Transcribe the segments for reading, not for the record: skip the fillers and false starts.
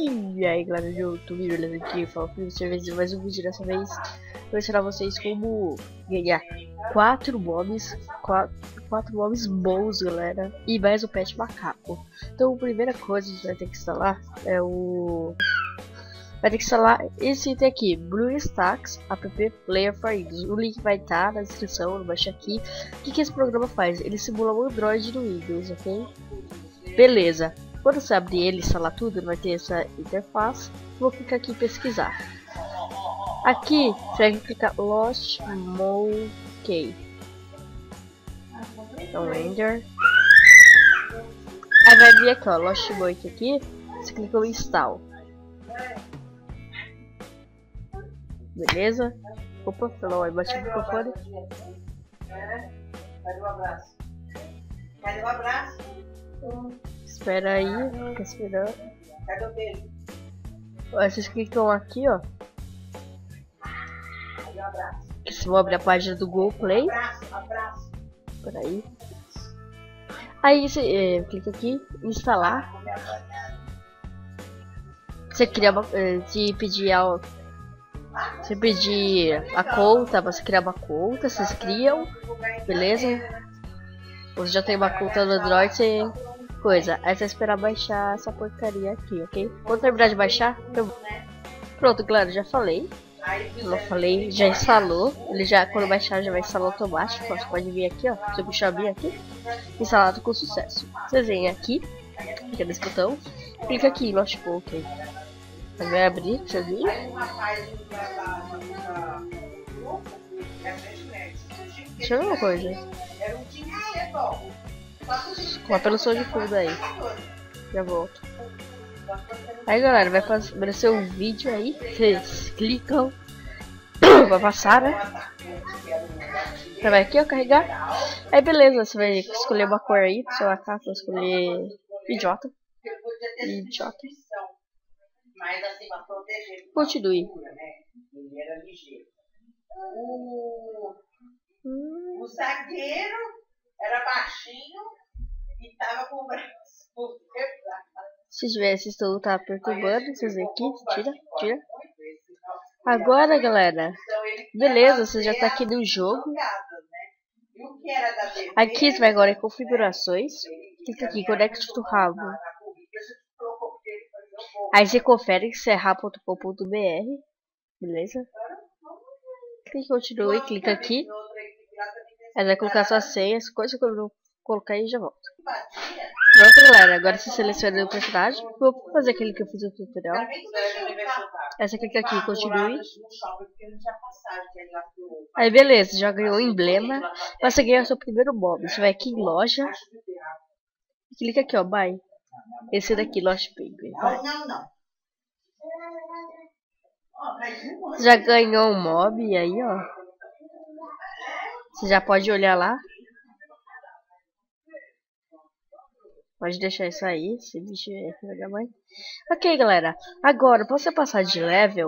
E aí galera do YouTube, beleza? Aqui fala com vocês mais um vídeo. Dessa vez vou ensinar vocês como ganhar 4 mobs bons, galera, e mais o pet macaco. Então a primeira coisa que a gente vai ter que instalar é esse item aqui, BlueStacks app Player for Windows. O link vai estar na descrição, embaixo aqui. O que esse programa faz? Ele simula um Android no Windows, ok? Beleza. Quando você abrir ele e instalar tudo, vai ter essa interface. Vou clicar aqui em pesquisar. Aqui você vai clicar Lost Monkey. Então render. Aí vai vir aqui, ó, Lost Monkey aqui. Você clica em Install. Beleza? Opa, falou aí, bati o microfone. Cadê o abraço? Cadê o abraço? Espera aí, fica esperando. Cadê o beijo? Vocês clicam aqui, ó. Cadê o abraço? Vocês vão abrir a página do Google Play. Abraço. Por aí. Aí você clica aqui, instalar. Você cria uma, se pedir a conta, você cria uma conta, vocês criam, beleza? Você já tem uma conta no Android, você coisa. Aí você esperar baixar essa porcaria aqui, ok? Quando terminar de baixar, pronto, galera, já falei. Não falei, já instalou. Ele já, quando baixar, já vai instalar automático. Você pode vir aqui, ó. Se eu puxar bem aqui, instalado com sucesso. Vocês vêm aqui, clica nesse botão, clica aqui, Lost Monkey. Vai abrir, deixa eu ver. Deixa eu ver uma coisa. Com a pelo som de fundo aí. Já volto. Aí galera, vai aparecer um vídeo aí. Vocês clicam. Vai passar, né? Você vai aqui, ó, carregar. Aí beleza, você vai escolher uma cor aí. Seu macaco, escolher idiota. Idiota. Continue. O zagueiro era baixinho e tava com o braço. Se tiver, vocês estão tá perturbando, vocês vêm aqui, tira. Agora, galera, beleza, você já tá aqui no jogo. Aqui você vai agora em configurações. Clica aqui, Connect to Rabo. Aí você confere se é rabo.com.br. Beleza? Clica em continue, clica aqui. Aí vai colocar sua senha, as coisas que eu vou colocar aí e já volto. Pronto, galera, agora você seleciona o personagem. Vou fazer aquele que eu fiz no tutorial. Aí você clica aqui, continue. Aí beleza, já ganhou o emblema. Você ganhar seu primeiro mob. Você vai aqui em loja. Clica aqui, ó, buy. Esse daqui, Lost Penguin. Já ganhou um mob aí, ó. Você já pode olhar lá. Pode deixar isso aí, esse bicho é filho da mãe. Ok, galera. Agora, pra você passar de level,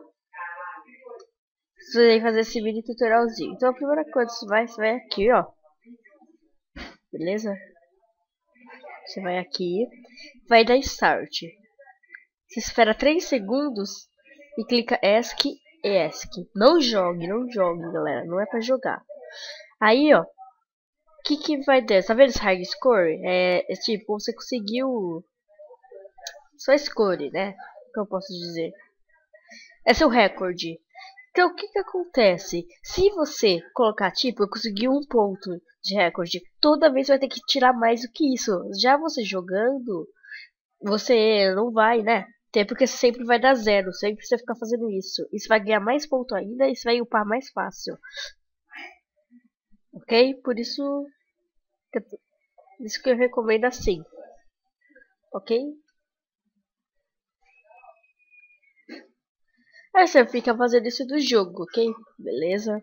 você vai fazer esse mini tutorialzinho. Então, a primeira coisa, você vai aqui, ó. Beleza? Você vai aqui, vai dar Start. Você espera 3 segundos e clica ESC e ESC. Não jogue, galera. Não é pra jogar. Aí, ó. O que vai ter? Tá vendo esse high score? É tipo, você conseguiu só score, né? O que eu posso dizer? É seu recorde. Então, o que acontece? Se você colocar, tipo, eu consegui 1 ponto de recorde, toda vez você vai ter que tirar mais do que isso. Já você jogando, você não vai, né? Até porque sempre vai dar 0, sempre você ficar fazendo isso. Isso vai ganhar mais ponto ainda e isso vai upar mais fácil. Ok? Por isso que eu recomendo assim. Ok? Aí você fica fazendo isso do jogo, ok? Beleza?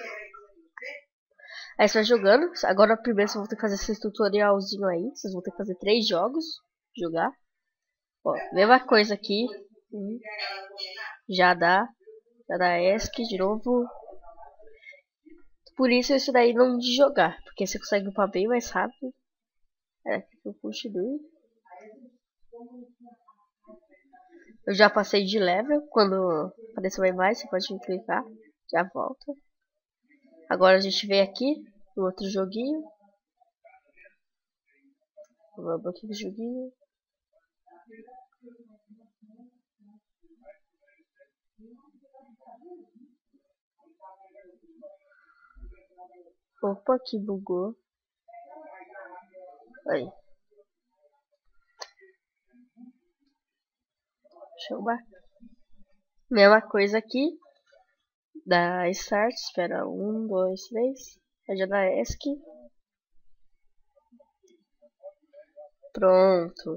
Aí você vai jogando. Agora primeiro vocês vão ter que fazer esse tutorialzinho aí. Vocês vão ter que fazer 3 jogos. Jogar. Ó, mesma coisa aqui. Já dá ESC de novo. Por isso daí não de jogar. Porque você consegue upar bem mais rápido. É, eu continue. Eu já passei de level. Quando aparecer uma imagem, você pode clicar. Já volta. Agora a gente vem aqui no outro joguinho. Vamos aqui no joguinho. Opa, que bugou. Aí. Deixa eu baixar. Mesma coisa aqui. Da Start. Espera. 1, 2, 3. Aí já dá ESC. Pronto.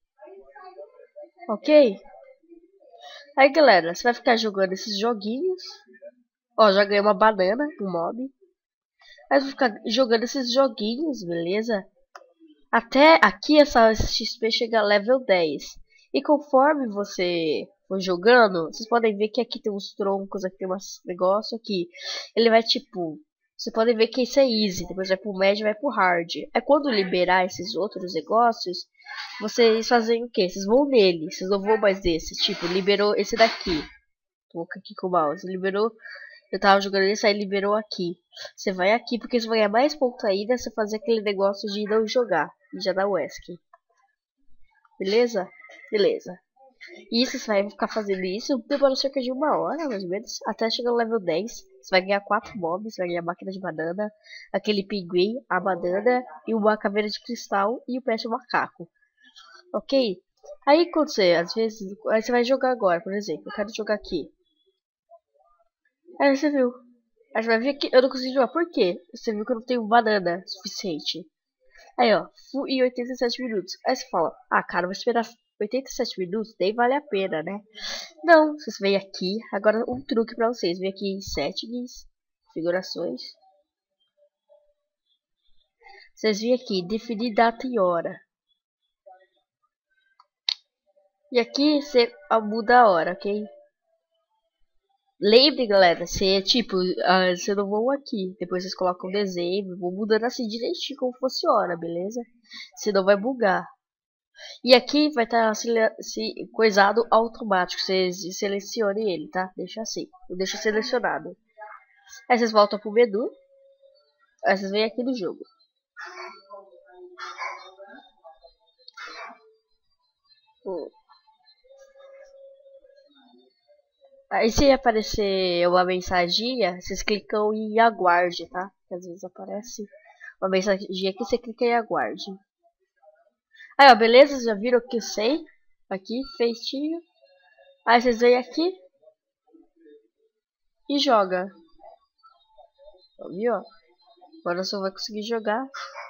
Ok? Aí, galera, você vai ficar jogando esses joguinhos. Ó, já ganhei uma banana, um mob. Aí você vai ficar jogando esses joguinhos, beleza? Até aqui essa XP chega a level 10. E conforme você for jogando, vocês podem ver que aqui tem uns troncos, aqui tem uns negócios aqui. Ele vai tipo... Vocês podem ver que isso é easy, depois vai pro médio e vai pro hard. Aí quando liberar esses outros negócios, vocês fazem o quê? Vocês vão nele, vocês não vão mais desse. Tipo, liberou esse daqui. Tô aqui com o mouse. Liberou. Eu tava jogando esse, aí liberou aqui. Você vai aqui, porque você vai ganhar mais pontos ainda. Você fazer aquele negócio de não jogar. E já dá o ESC. Beleza? Beleza. Isso, você vai ficar fazendo isso. Demora cerca de 1 hora, mais ou menos. Até chegar no level 10. Você vai ganhar 4 mobs. Você vai ganhar a máquina de banana. Aquele pinguim, a banana. E uma caveira de cristal. E o pé de macaco. Ok? Aí quando você, às vezes. Aí você vai jogar agora, por exemplo. Eu quero jogar aqui. Aí você viu. Aí você vai ver que eu não consegui jogar. Por quê? Você viu que eu não tenho banana suficiente. Aí, ó. Fui em 87 minutos. Aí você fala, ah, cara, vou esperar 87 minutos. Nem vale a pena, né? Não. Vocês vêm aqui. Agora um truque pra vocês. Vem aqui em settings. Configurações. Vocês vêm aqui. Definir data e hora. E aqui você muda a hora, ok? Lembre, galera, você tipo, você não vão aqui. Depois vocês colocam dezembro, vou mudando assim direitinho como funciona, beleza? Senão vai bugar. E aqui vai estar coisado automático. Vocês selecionem ele, tá? Deixa assim. Eu deixo selecionado. Aí vocês voltam pro menu. Aí vocês vêm aqui no jogo. Aí se aparecer uma mensaginha, vocês clicam em aguarde, tá? Que às vezes aparece uma mensaginha aqui, você clica em aguarde. Aí ó, beleza? Já viram que eu sei? Aqui, feitinho. Aí vocês vêm aqui e joga. Viu? Agora só vai conseguir jogar.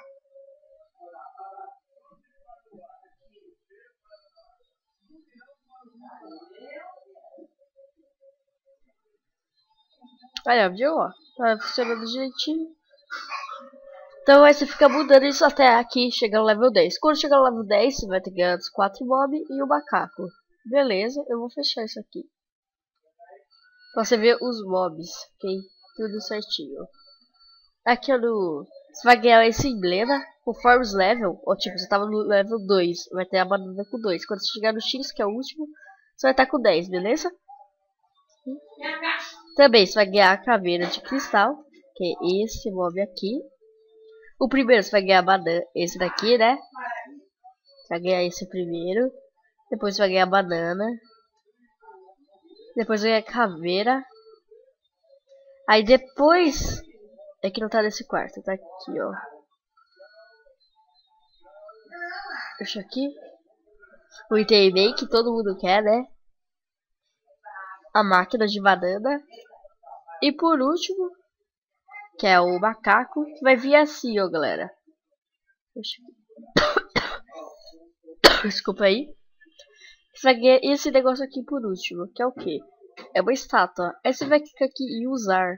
Aí ó, viu? Ó, tá funcionando direitinho. Então aí você fica mudando isso até aqui, chegar no level 10. Quando chegar no level 10, você vai ter que ganhar os 4 mobs e o macaco. Beleza, eu vou fechar isso aqui. Pra você ver os mobs, ok? Tudo certinho. Aqui no... Você vai ganhar esse emblema conforme os level. Ou tipo, você tava no level 2, vai ter a banana com 2. Quando você chegar no X, que é o último, você vai estar com 10, beleza? Também você vai ganhar a caveira de cristal, que é esse mob aqui. O primeiro você vai ganhar a banana, esse daqui, né? Você vai ganhar esse primeiro. Depois você vai ganhar a banana. Depois vai ganhar a caveira. Aí depois... É que não tá nesse quarto, tá aqui, ó. Deixa aqui. O item bem que todo mundo quer, né? A máquina de banana. E por último... Que é o macaco, que vai vir assim, ó, galera. Desculpa aí. Você vai ganhar esse negócio aqui por último, que é o que? É uma estátua. Aí você vai clicar aqui em usar.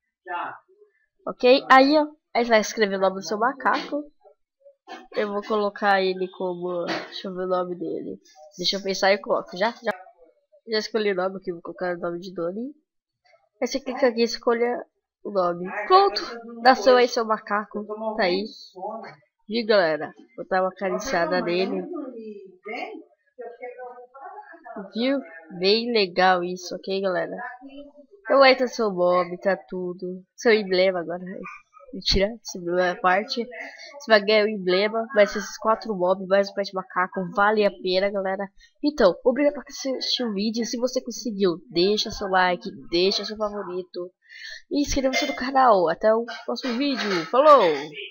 Ok? Aí, ó. Aí você vai escrever o nome do seu macaco. Eu vou colocar ele como... Deixa eu ver o nome dele. Deixa eu pensar e eu coloco. Já escolhi o nome aqui, vou colocar o nome de Donnie. Aí você clica aqui e escolha o nome. Pronto! Nasceu aí seu macaco. Tá aí. Viu, galera? Vou dar uma acariciada nele. Viu? Bem legal isso, ok, galera? Então aí tá seu mob, tá tudo. Seu emblema agora. Mentira, esse emblema é a parte. Você vai ganhar o emblema, vai ser esses 4 mobs, mais o pet macaco. Vale a pena, galera. Então, obrigado por assistir o vídeo. Se você conseguiu, deixa seu like, deixa seu favorito. E inscreva-se no canal. Até o próximo vídeo. Falou!